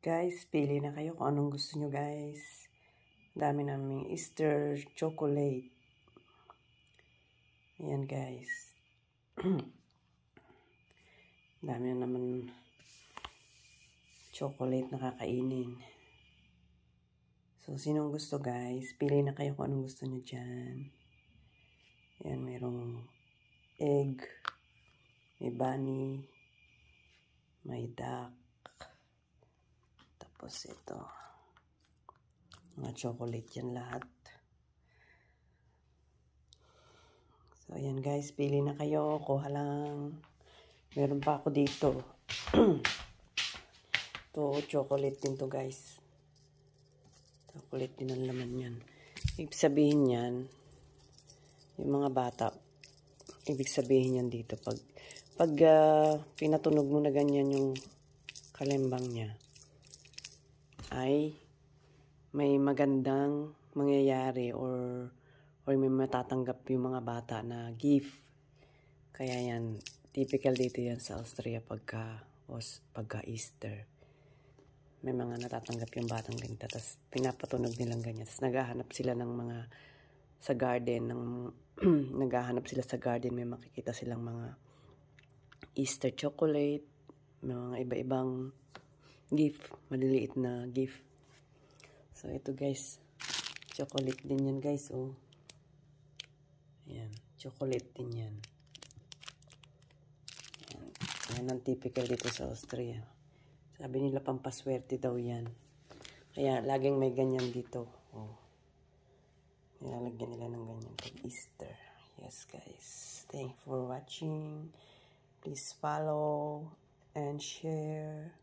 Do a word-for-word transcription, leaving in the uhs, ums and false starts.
Guys, pili na kayo kung anong gusto nyo, guys. Dami naming Easter chocolate. Ayan, guys. Dami na naman chocolate na kakainin. So, sinong gusto, guys? Pili na kayo kung anong gusto nyo dyan. Ayan, mayroong egg, may bunny, may duck. Tapos ito, mga chocolate yan lahat. So, ayan guys, pili na kayo. Kuha lang. Meron pa ako dito. Ito, chocolate din to guys. Chocolate din ang laman yan. Ibig sabihin yan, yung mga bata, ibig sabihin yan dito. Pag, pag uh, pinatunog mo na ganyan yung kalembang niya, ay may magandang mangyayari or or may matatanggap yung mga bata na gift. Kaya yan, typical dito yan sa Austria pagka, os, pagka Easter. May mga natatanggap yung batang ganito. Tapos pinapatunog nilang ganyan. Tapos naghahanap sila ng mga sa garden. Ng, naghahanap sila sa garden. May makikita silang mga Easter chocolate. May mga iba-ibang gift, maliliit na gift. So, ito guys, chocolate din yan guys, oh. Ayan, chocolate din yan. Ayan, yan ang typical dito sa Austria. Sabi nila pampaswerte daw yan. Kaya, laging may ganyan dito, oh. Nilalagyan nila ng ganyan pag Easter. Yes guys, thank you for watching. Please follow and share.